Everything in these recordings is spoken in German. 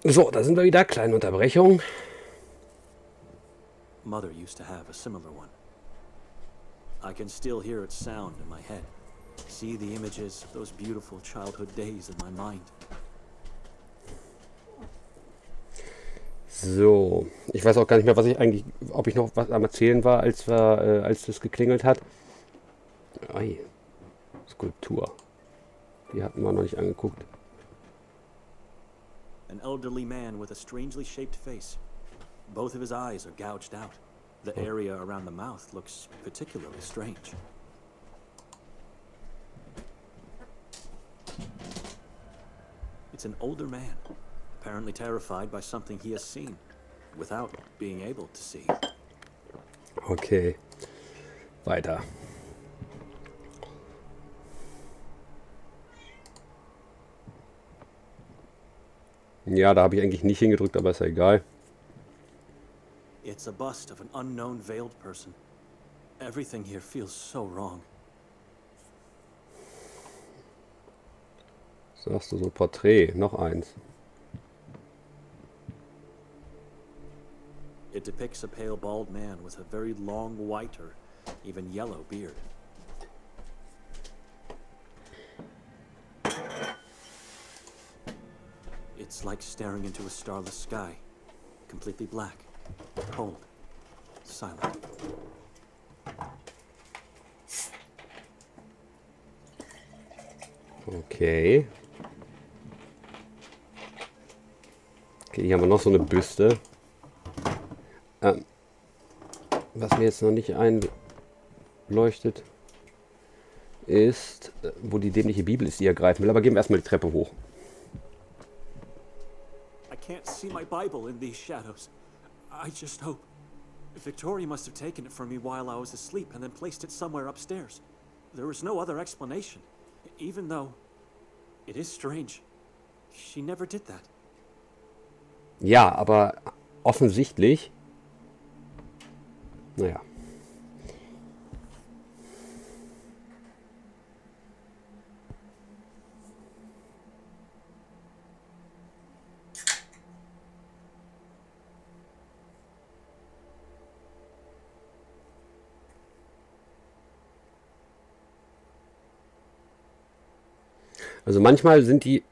So, da sind wir wieder. Kleine Unterbrechung. Mother used to have a similar one. I can still hear its sound in my head. See the images of those beautiful childhood days in my mind. So, ich weiß auch gar nicht mehr, was ich eigentlich, ob ich noch was am Erzählen war, als das geklingelt hat. Ei, Skulptur. Die hatten wir noch nicht angeguckt. An elderly man with a strangely shaped face. Both of his eyes are gouged out. The area around the mouth looks particularly strange. It's an older man, apparently terrified by something he has seen, without being able to see. Okay, weiter. Ja, da habe ich eigentlich nicht hingedrückt, aber ist ja egal. It's a bust of an unknown veiled person. Everything here feels so wrong. Sagst du so, Porträt, noch eins. It depicts a pale bald man with a very long white or even yellow beard. It's like staring into a starless sky, completely black, cold, silent. Okay. Okay, hier haben wir noch so eine Büste. Was mir jetzt noch nicht einleuchtet, ist, wo die dämliche Bibel ist, die er greifen will. Aber gehen wir erstmal die Treppe hoch. I can't see my Bible in these shadows. I just hope. Victoria must have taken it from me while I was asleep and then placed it somewhere upstairs. There was no other explanation. Even though it is strange. She never did that. Ja, aber offensichtlich. Naja. Also manchmal sind die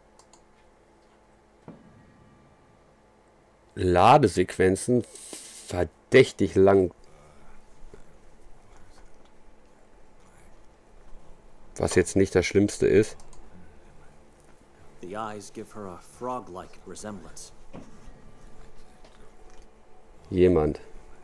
Ladesequenzen verdächtig lang. Was jetzt nicht das Schlimmste ist. The eyes give her a frog-like resemblance. Jemand.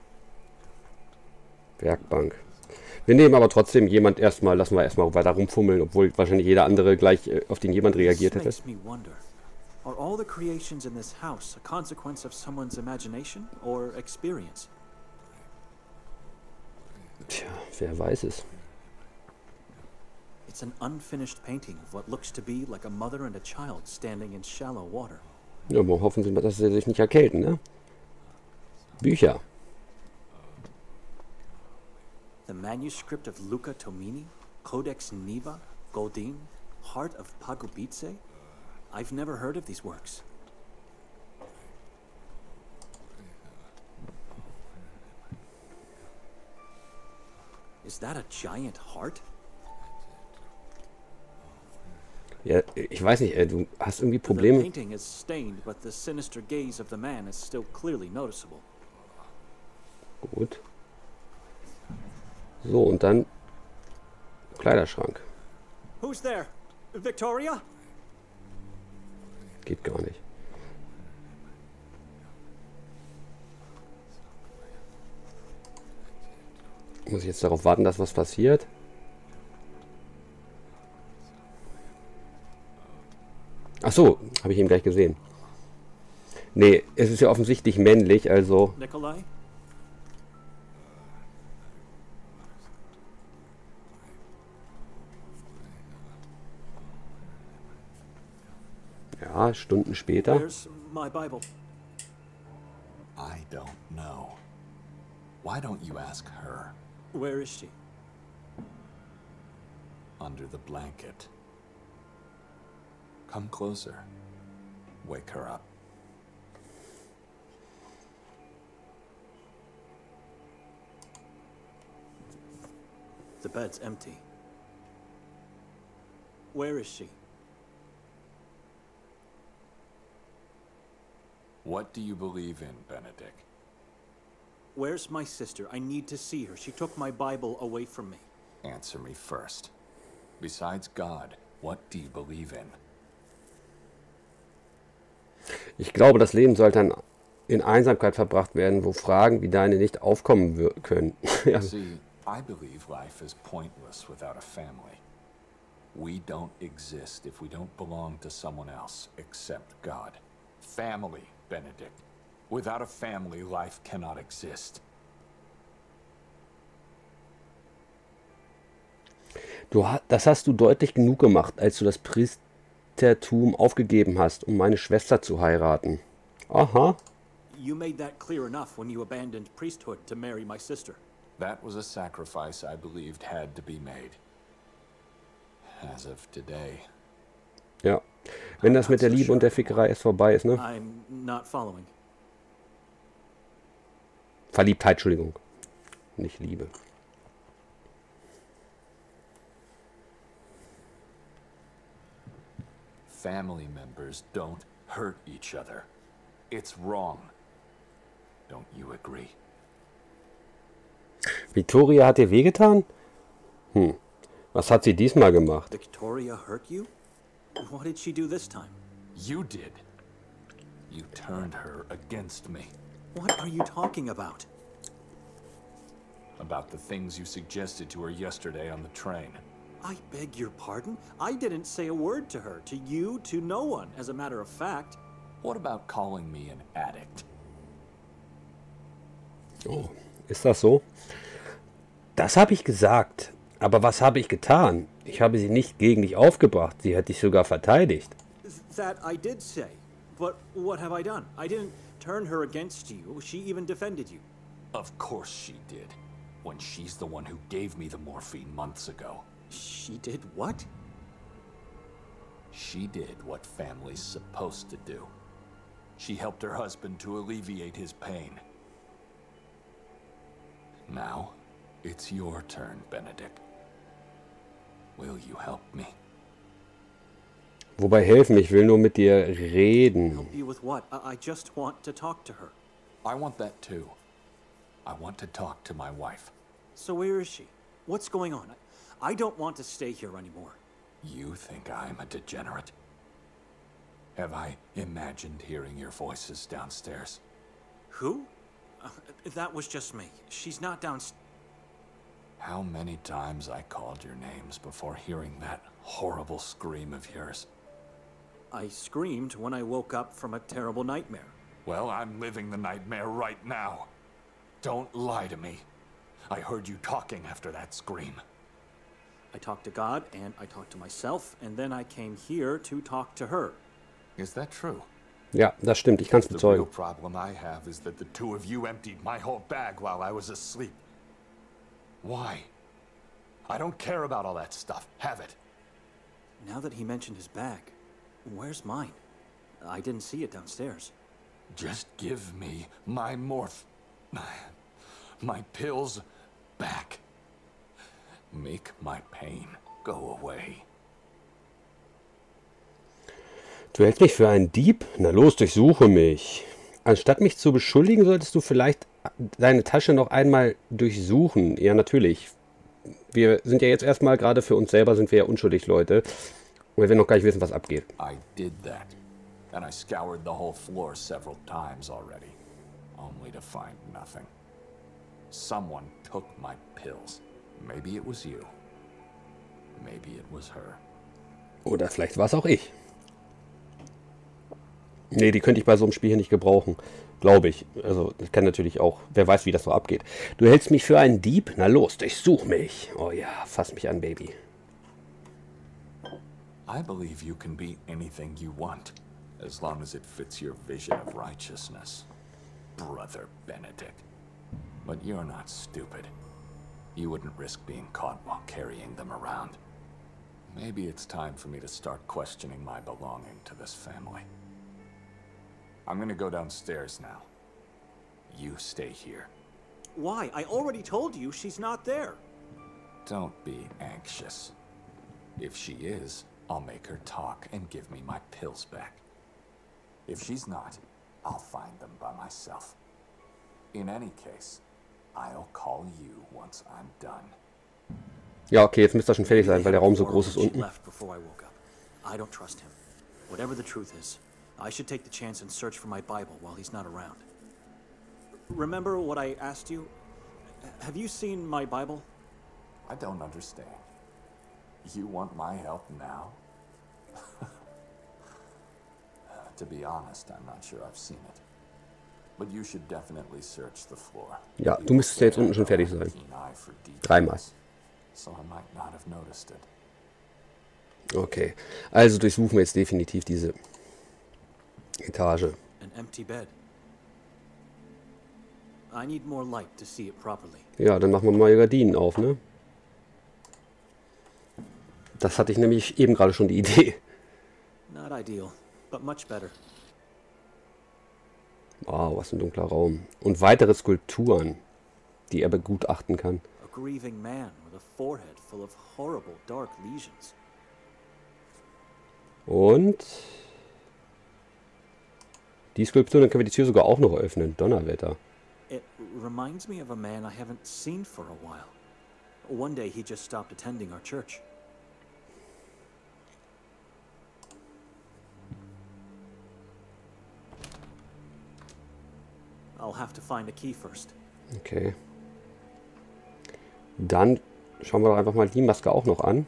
Werkbank. Wir nehmen aber trotzdem jemand erstmal, lassen wir erstmal weiter rumfummeln, obwohl wahrscheinlich jeder andere gleich auf den jemand reagiert hätte. This makes me wonder. Are all the creations in this house a consequence of someone's imagination or experience? Tja, wer weiß es. It's an unfinished painting of what looks to be like a mother and a child standing in shallow water. Ja, aber hoffen Sie mal, dass sie sich nicht erkälten, ne? Bücher. The manuscript of Luca Tomini, Codex Niva, Godin, Heart of Pagubitse? I've never heard of these works. Is that a giant heart? Ja, ich weiß nicht, du hast irgendwie The Probleme. painting is stained, but the sinister gaze of the man is still clearly noticeable. Gut. So, und dann Kleiderschrank. Who's there? Victoria? Geht gar nicht. Muss ich jetzt darauf warten, dass was passiert? Ach so, habe ich ihn gleich gesehen. Nee, es ist ja offensichtlich männlich, also... Nikolai? Ja, Stunden später. Where's my Bible? I don't know. Why don't you ask her? Where is she? Under the blanket. Come closer. Wake her up. The bed's empty. Where is she? What do you believe in, Benedict? Where's my sister? I need to see her. She took my Bible away from me. Answer me first. Besides God, what do you believe in? Ich glaube, das Leben sollte in Einsamkeit verbracht werden, wo Fragen wie deine nicht aufkommen können. Ja. See, I believe life is pointless without a family. We don't exist if we don't belong to someone else except God. Family, Benedict. Without a family, life cannot exist. Das hast du deutlich genug gemacht, als du das Priestertum aufgegeben hast, um meine Schwester zu heiraten. Aha. You made that clear enough when you abandoned priesthood to marry my sister. That was a sacrifice I believed had to be made. As of today. Ja. Wenn das mit der Liebe und der Fickerei erst vorbei ist, ne? I'm not following. Verliebtheit, Entschuldigung. Nicht Liebe. Family members don't hurt each other. It's wrong. Don't you agree? Victoria hat dir wehgetan? Was hat sie diesmal gemacht? Victoria hurt you? What did she do this time? You did. You turned her against me. What are you talking about? About the things you suggested to her yesterday on the train. I beg your pardon? I didn't say a word to her, to you, to no one, as a matter of fact. What about calling me an addict? Oh, ist das so? Das habe ich gesagt. Aber was habe ich getan? Ich habe sie nicht gegen dich aufgebracht. Sie hat dich sogar verteidigt. That I did say. But what have I done? I didn't turn her against you. She even defended you. Of course she did. When she's the one who gave me the morphine months ago. She did what? She did what family's supposed to do. She helped her husband to alleviate his pain. Now, it's your turn, Benedict. Will you help me? Wobei helfen? Ich will nur mit dir reden. Help you with what? I just want to talk to her. I want that too. I want to talk to my wife. So where is she? What's going on? I don't want to stay here anymore. You think I'm a degenerate? Have I imagined hearing your voices downstairs? Who? That was just me. She's not downstairs. How many times I called your names before hearing that horrible scream of yours? I screamed when I woke up from a terrible nightmare. Well, I'm living the nightmare right now. Don't lie to me. I heard you talking after that scream. I talked to God, and I talked to myself, and then I came here to talk to her. Is that true? Ja, das stimmt. Ich kann es The real bezeugen. problem I have is that the two of you emptied my whole bag while I was asleep. Why? I don't care about all that stuff. Have it. Now that he mentioned his bag, where's mine? I didn't see it downstairs. Just give me my my pills back. Make my pain go away. Du hältst mich für einen Dieb? Na los, durchsuche mich. Anstatt mich zu beschuldigen, solltest du vielleicht deine Tasche noch einmal durchsuchen. Ja, natürlich. Wir sind ja jetzt erstmal, gerade für uns selber sind wir ja unschuldig, Leute. Und wir werden noch gar nicht wissen, was abgeht. I did that. And I scoured the whole floor several times already. Only to find nothing. Someone took my pills. Maybe it was you. Maybe it was her. Oder vielleicht war es auch ich. Nee, die könnte ich bei so einem Spiel hier nicht gebrauchen. Glaube ich. Also, das kann natürlich auch. Wer weiß, wie das so abgeht. Du hältst mich für einen Dieb? Na los, durchsuch mich. Oh ja, fass mich an, Baby. I believe you can be anything you want, as long as it fits your vision of righteousness, Brother Benedict. But you're not stupid. You wouldn't risk being caught while carrying them around. Maybe it's time for me to start questioning my belonging to this family. I'm gonna go downstairs now. You stay here. Why? I already told you she's not there. Don't be anxious. If she is, I'll make her talk and give me my pills back. If she's not, I'll find them by myself. In any case, I'll call you once I'm done. Ja, okay, jetzt müsste er schon fertig sein, weil der Raum so groß ist unten. I don't trust him. Whatever the truth is, I should take the chance and search for my Bible while he's not around. Remember what I asked you? Have you seen my Bible? I don't understand. You want my help now? To be honest, I'm not sure I've seen it. But you should definitely search the floor. Ja, du müsstest ja jetzt unten schon fertig sein. Dreimal. So I might not have noticed it. Okay, also durchsuchen wir jetzt definitiv diese Etage. An empty bed. I need more light to see it properly. Ja, dann machen wir mal Gardinen auf, ne? Das hatte ich nämlich eben gerade schon die Idee. Not ideal, but much better. Wow, was ein dunkler Raum. Und weitere Skulpturen, die er begutachten kann. A grieving man with a forehead full of horrible dark lesions. Und die Skulptur, dann können wir die Tür sogar auch noch öffnen. Donnerwetter. It reminds me of a man I haven't seen for a while. One day he just stopped attending our church. I'll have to find a key first. Okay. Dann schauen wir doch einfach mal die Maske auch noch an.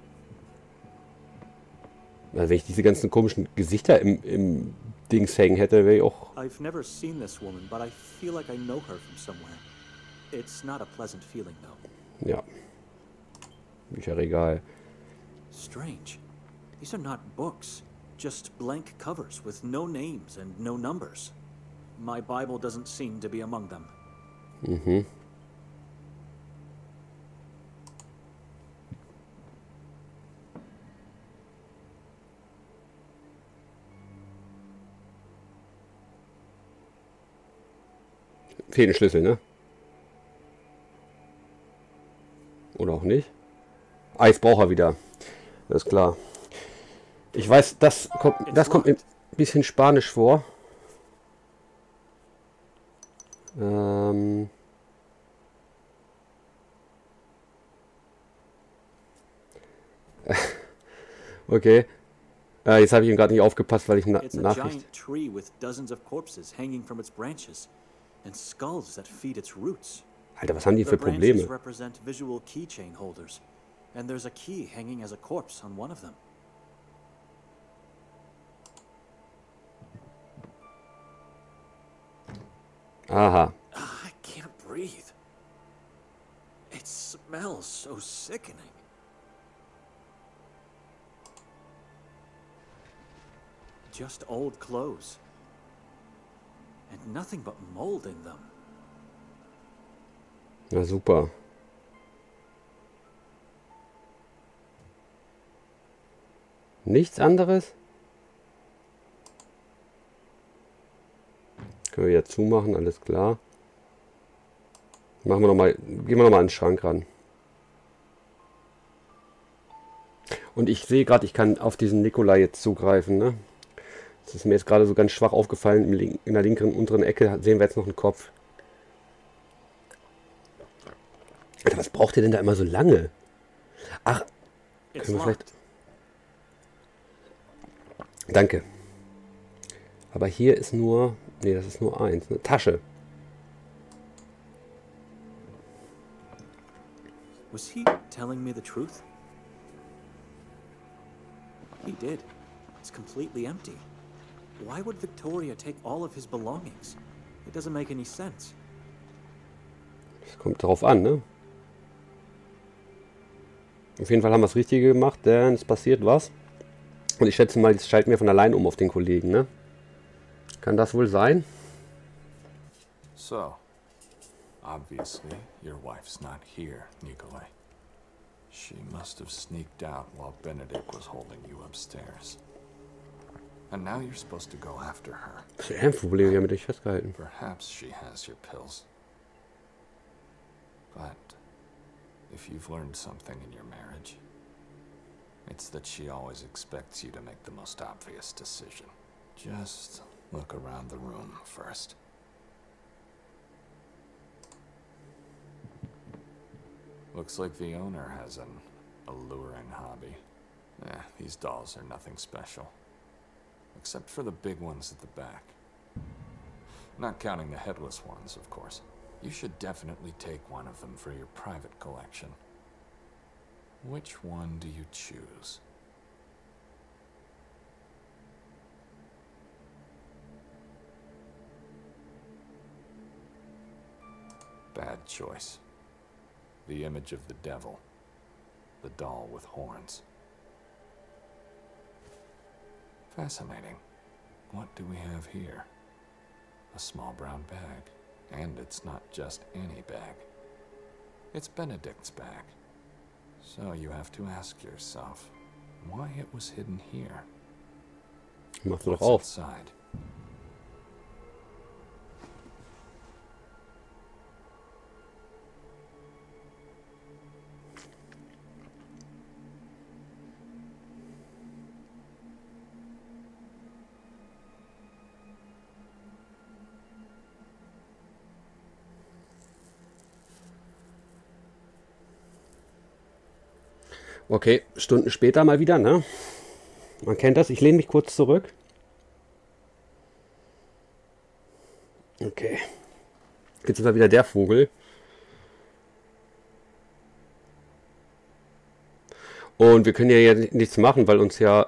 Also wenn ich diese ganzen komischen Gesichter im Dings hängen hätte, wäre ich auch... I've never seen this woman, but I feel like I know her from somewhere. It's not a pleasant feeling, though. Ja. Bücherregal. Strange. These are not books, just blank covers with no names and no numbers. My Bible doesn't seem to be among them. Mhm. Fehlt ein Schlüssel, ne? Oder auch nicht? Ah, jetzt braucht er wieder. Das ist klar. Ich weiß, das kommt mir ein bisschen Spanisch vor. Okay. Jetzt habe ich ihm gerade nicht aufgepasst, weil ich eine Nachricht... Tree with dozens of corpses hanging from its branches and skulls that feed its roots. Alter, was haben die für The branches Probleme? represent visual keychain holders, and there's a key hanging as a corpse on one of them. Aha. I can't breathe. It smells so sickening. Just old clothes. And nothing but mold in them. Na super. Nichts anderes? Können wir wieder zumachen, alles klar. Machen wir noch mal, gehen wir noch mal an den Schrank ran. Und ich sehe gerade, ich kann auf diesen Nikolai jetzt zugreifen, ne? Das ist mir jetzt gerade so ganz schwach aufgefallen. In der linken unteren Ecke sehen wir jetzt noch einen Kopf. Alter, was braucht ihr denn da immer so lange? Ach, können wir vielleicht... Danke. Aber hier ist nur... Nee, das ist nur eins. Eine Tasche. Was he telling me the truth? He did. It's completely empty. Why would Victoria take all of his belongings? It doesn't make any sense. Das kommt darauf an, ne? Auf jeden Fall haben wir das Richtige gemacht, denn es passiert was. Und ich schätze mal, jetzt schalten wir von allein um auf den Kollegen, ne? Kann das wohl sein? So, obviously, your wife's not here, Nikolai. She must have sneaked out while Benedict was holding you upstairs. And now you're supposed to go after her. Das ist ein Problem, wir haben dich festgehalten. Perhaps she has your pills. But if you've learned something in your marriage, it's that she always expects you to make the most obvious decision. Just look around the room first. Looks like the owner has an alluring hobby. These dolls are nothing special. Except for the big ones at the back. Not counting the headless ones, of course. You should definitely take one of them for your private collection. Which one do you choose? Bad choice. The image of the devil. The doll with horns. Fascinating. What do we have here? A small brown bag. And it's not just any bag. It's Benedict's bag. So you have to ask yourself, why it was hidden here? Mach doch What's auf. inside? Okay, Stunden später mal wieder, ne? Man kennt das. Ich lehne mich kurz zurück. Okay. Jetzt ist mal wieder der Vogel. Und wir können ja nichts machen, weil uns ja...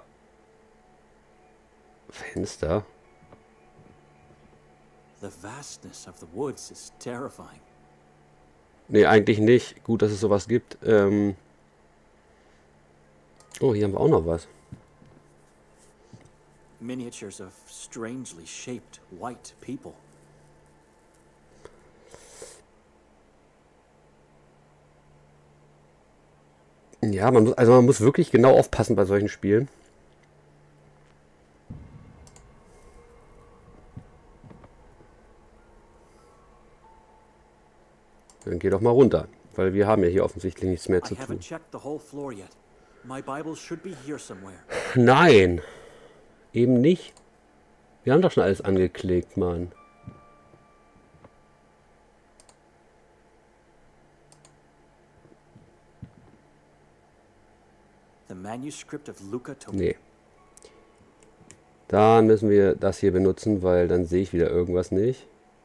Fenster. The vastness of the woods is terrifying. Nee, eigentlich nicht. Gut, dass es sowas gibt. Oh, hier haben wir auch noch was. Miniatures of strangely shaped white people. Ja, man muss wirklich genau aufpassen bei solchen Spielen. Dann geh doch mal runter, weil wir haben ja hier offensichtlich nichts mehr zu I haven't tun. checked the whole floor yet. My Bible should be here somewhere. Nein, eben nicht. Wir haben doch schon alles angeklickt, Mann. The manuscript of Luca to Nee. Dann müssen wir das hier benutzen, weil dann sehe ich wieder irgendwas nicht.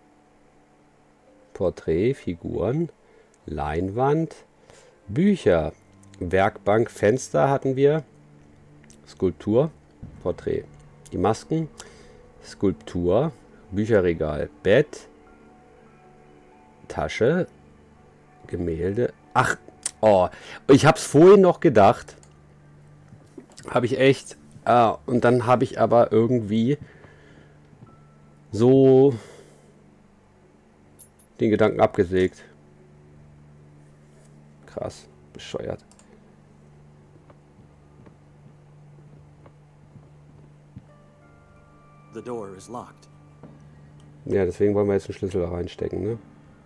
Porträt, Figuren, Leinwand, Bücher, Werkbank, Fenster hatten wir. Skulptur, Porträt. Die Masken, Skulptur, Bücherregal, Bett, Tasche, Gemälde. Ach, oh, ich habe es vorhin noch gedacht. Habe ich echt. Und dann habe ich aber irgendwie so den Gedanken abgesägt. Krass, bescheuert. The door is locked. Ja, deswegen wollen wir jetzt einen Schlüssel da reinstecken, ne?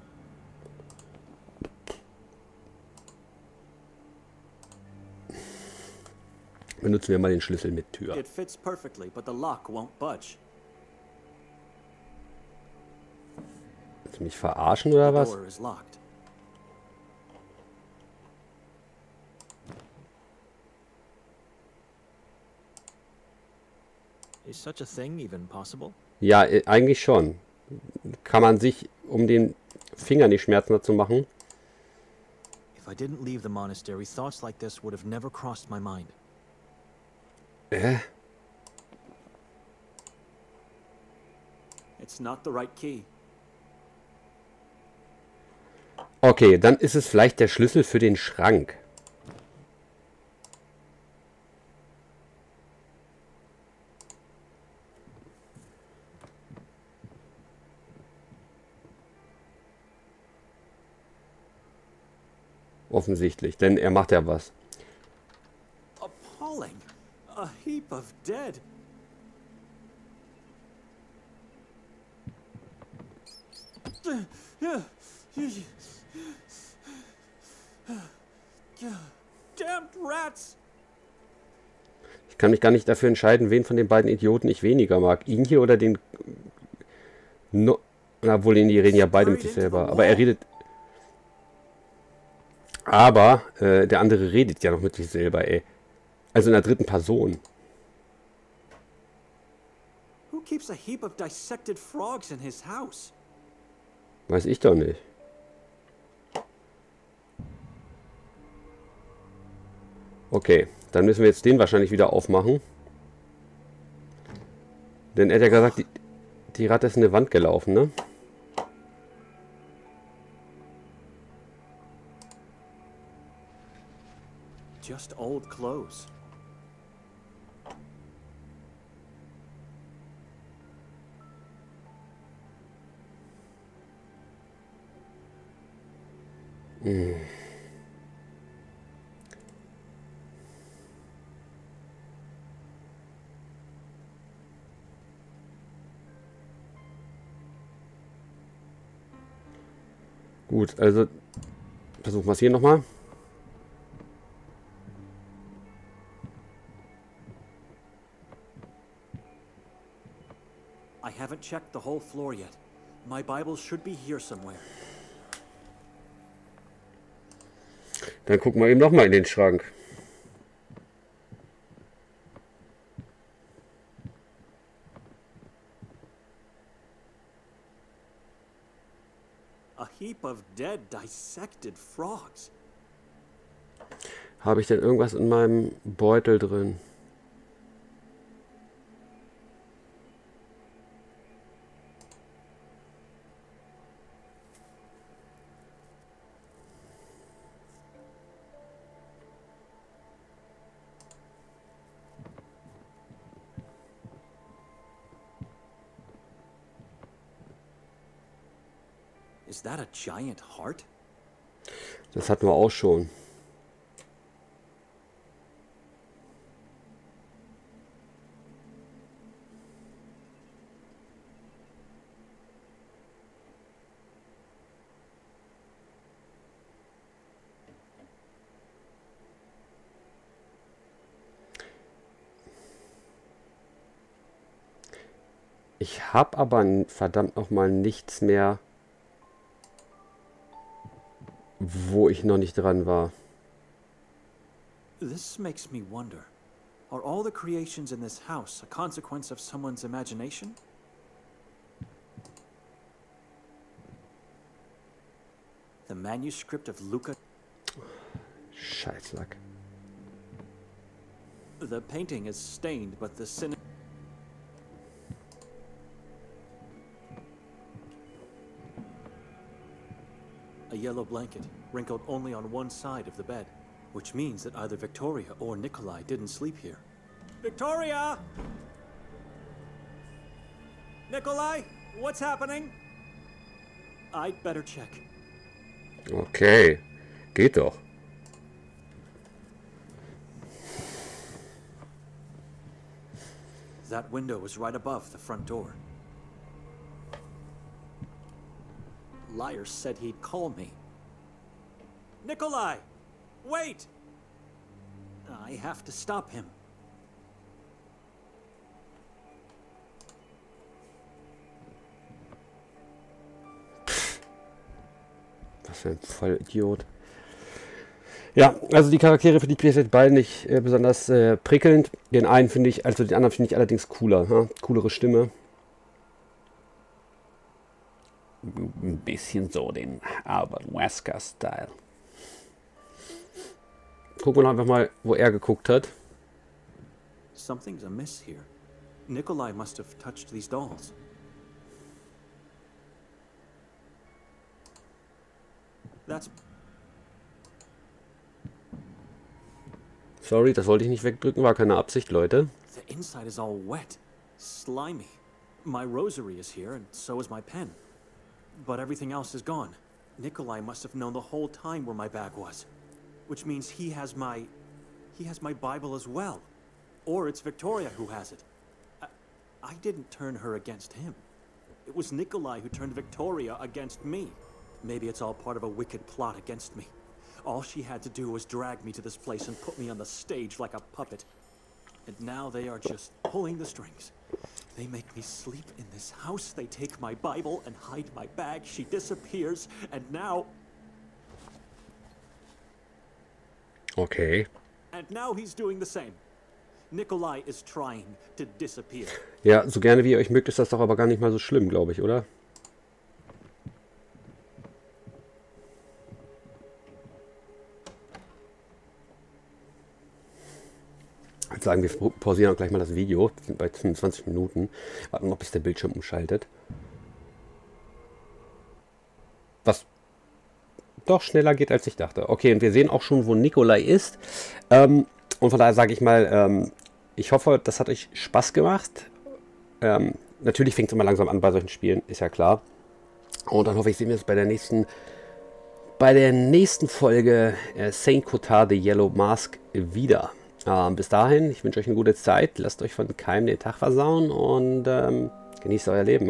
Benutzen wir mal den Schlüssel mit Tür. It fits perfectly, but the lock won't budge. Willst du mich verarschen oder The was? door is locked. Is such a thing even possible? Ja, eigentlich schon. Kann man sich, um den Finger nicht schmerzender zu machen. If I didn't leave the monastery, thoughts like this would have never crossed my mind. It's not the right key. Okay, dann ist es vielleicht der Schlüssel für den Schrank. Offensichtlich, denn er macht ja was. Appalling. A heap of dead. Damned rats! Ich kann mich gar nicht dafür entscheiden, wen von den beiden Idioten ich weniger mag. Ihn hier oder den... No, obwohl, die reden ja beide mit sich selber. Aber er redet... Aber der andere redet ja noch mit sich selber, ey. Also in der dritten Person. Who keeps a heap of dissected frogs in his house? Weiß ich doch nicht. Okay, dann müssen wir jetzt den wahrscheinlich wieder aufmachen. Denn er hat ja gesagt, die Ratte ist in eine Wand gelaufen, ne? Just old clothes. Gut, also versuchen wir es hier nochmal. I haven't checked the whole floor yet. My Bible should be here somewhere. Dann gucken wir eben nochmal in den Schrank. A heap of dead, dissected frogs. Habe ich denn irgendwas in meinem Beutel drin? Is that a giant heart? Das hatten wir auch schon. Ich habe aber verdammt nochmal nichts mehr, wo ich noch nicht dran war. This makes me wonder. Are all the creations in this house a consequence of someone's imagination? The manuscript of Luca. Scheißlack. The painting is stained, but the sin. A yellow blanket, wrinkled only on one side of the bed, which means that either Victoria or Nikolai didn't sleep here. Victoria! Nikolai, what's happening? I'd better check. Okay, geht doch. That window was right above the front door. Liar said he'd call me. Nikolai! Wait! I have to stop him. Was für ein Vollidiot. Ja, also die Charaktere finde ich jetzt beide nicht besonders prickelnd. Den einen finde ich, also den anderen finde ich allerdings cooler. Ja? Coolere Stimme. Ein bisschen so den Albert Wesker-Style. Gucken wir noch einfach mal, wo er geguckt hat. Something's amiss here. Nikolai must have touched these dolls. That's... Sorry, das wollte ich nicht wegdrücken, war keine Absicht, Leute. The inside is all wet, slimy. My rosary is here, and so is my pen. But everything else is gone. Nikolai must have known the whole time where my bag was. Which means he has my Bible as well. Or it's Victoria who has it. I didn't turn her against him. It was Nikolai who turned Victoria against me. Maybe it's all part of a wicked plot against me. All she had to do was drag me to this place and put me on the stage like a puppet. And now they are just pulling the strings. They make me sleep in this house. They take my Bible and hide my bag. She disappears. And now... Okay. And now he's doing the same. Nikolai is trying to disappear. Ja, so gerne wie ihr euch mögt, ist das doch aber gar nicht mal so schlimm, glaube ich, oder? Ich würde sagen, wir pausieren auch gleich mal das Video. Wir sind bei 25 Minuten. Warten noch, bis der Bildschirm umschaltet. Was doch schneller geht, als ich dachte. Okay, und wir sehen auch schon, wo Nikolai ist. Und von daher sage ich mal, ich hoffe, das hat euch Spaß gemacht. Natürlich fängt es immer langsam an bei solchen Spielen, ist ja klar. Und dann hoffe ich, sehen wir uns bei der nächsten Folge Saint Cotard The Yellow Mask wieder. Bis dahin, ich wünsche euch eine gute Zeit. Lasst euch von keinem den Tag versauen und genießt euer Leben.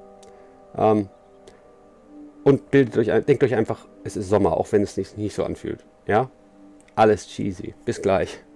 Und denkt euch einfach, es ist Sommer, auch wenn es sich nicht so anfühlt. Ja? Alles cheesy. Bis gleich.